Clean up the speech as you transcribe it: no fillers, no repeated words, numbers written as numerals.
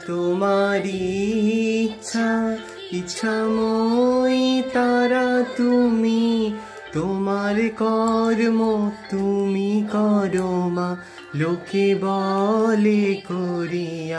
তোমারি ইচ্ছা ইচ্ছাময়ী তারা তুমি, তোমার কর্ম তুমি করো মা, লোকে বলে করিয়া।